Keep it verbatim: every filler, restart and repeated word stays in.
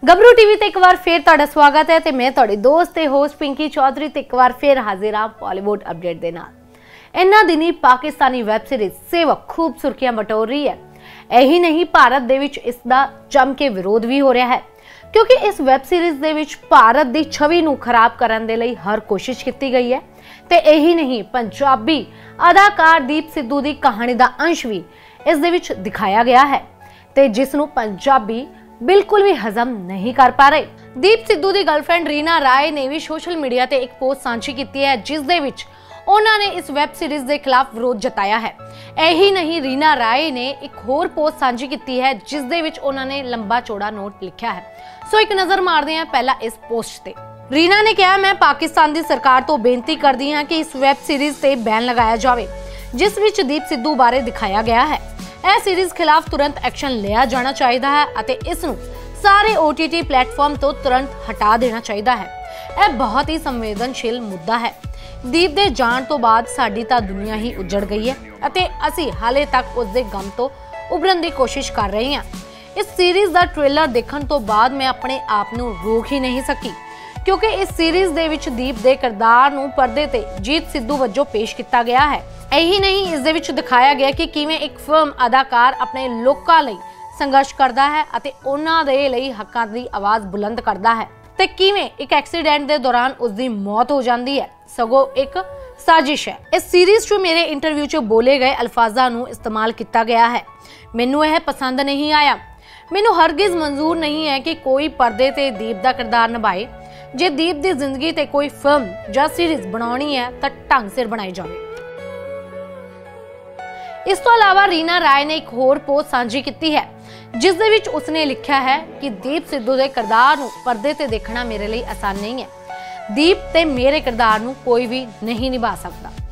गबरू TV ते एक बार फिर तुहाडा स्वागत है ते मैं तुहाडी दोस्त ते होस्ट पिंकी चौधरी ते एक बार फिर हाजिर हां बॉलीवुड अपडेट दे नाल। इन्हां दिनी पाकिस्तानी वैब सीरीज सेवक खूब सुर्खियां बटोर रही है। यही नहीं, भारत दे विच इसदा जम के विरोध भी हो रहा है क्योंकि इस वैब सीरीज दे विच भारत दी छवि नूं खराब करन दे लई हर कोशिश की गई है। ते यही नहीं, पंजाबी अदाकार दीप सिद्धू दी कहानी दा अंश भी इस दे विच दिखाया गया है ते जिस नूं पंजाबी बिल्कुल भी हजम नहीं कर पा रहे। दीप सिद्धू दी गर्लफ्रेंड रीना राय ने भी सोशल मीडिया ते एक पोस्ट साझी की है जिस दे विच उन्होंने इस वैब सीरीज के खिलाफ विरोध जताया है। यही नहीं, रीना राय ने एक होर पोस्ट साझी की है जिस दे विच उन्होंने लंबा चौड़ा नोट लिखा है। सो एक नजर मारते हैं पहला इस पोस्ट ते। रीना ने कहा, मैं पाकिस्तान की सरकार तो बेनती करती हाँ कि इस वैब सीरीज से बैन लगाया जाए जिस विच दीप सिद्धू बारे दिखाया गया है। यह सीरीज खिलाफ तुरंत एक्शन लिया जाना चाहिए है अते इस नूं सारे ओटीटी प्लेटफॉर्म तो तुरंत हटा देना चाहिए है। यह बहुत ही संवेदनशील मुद्दा है। दीप दे जाण तो बाद साडी तां दुनिया ही उजड़ गई है अते असीं हाले तक उस दे गम तो उभरन की कोशिश कर रहे हैं। इस सीरीज का ट्रेलर देखने तो बाद मैं अपने आप नूं रोक ही नहीं सकी क्योंकि इस सीरीज दे विच दीप दे किरदार नूं पर्दे ते जीत सिद्धू वजों पेश किया गया है। यही नहीं, इस दे विच दिखाया गया कि किवें एक फिल्म अदाकार अपने लोकां लई संघर्ष करता है अते उन्हां दे लई हक्कां दी आवाज़ बुलंद करता है ते किवें एक एक्सीडेंट दे दौरान उसकी मौत हो जाती है, सगों एक साजिश है। इस सीरीज चो मेरे इंटरव्यू च बोले गए अल्फाजां नूं इस्तेमाल किया गया है। मैनूं यह पसंद नहीं आया। मैनूं हरगिज मंजूर नहीं है कि कोई पर्दे ते दीप दा किरदार निभाए। जे दीप दी जिंदगी ते कोई फिल्म जां सीरीज बनाउणी है तां ढंग सिर बनाई जावे। इस तो अलावा रीना राय ने एक होर पोस्ट साझी की है जिस दे विच उसने लिखा है कि दीप सिद्धू दे किरदार नूं पर्दे ते देखना मेरे लिए आसान नहीं है। दीप ते मेरे किरदार नूं कोई भी नहीं निभा सकता।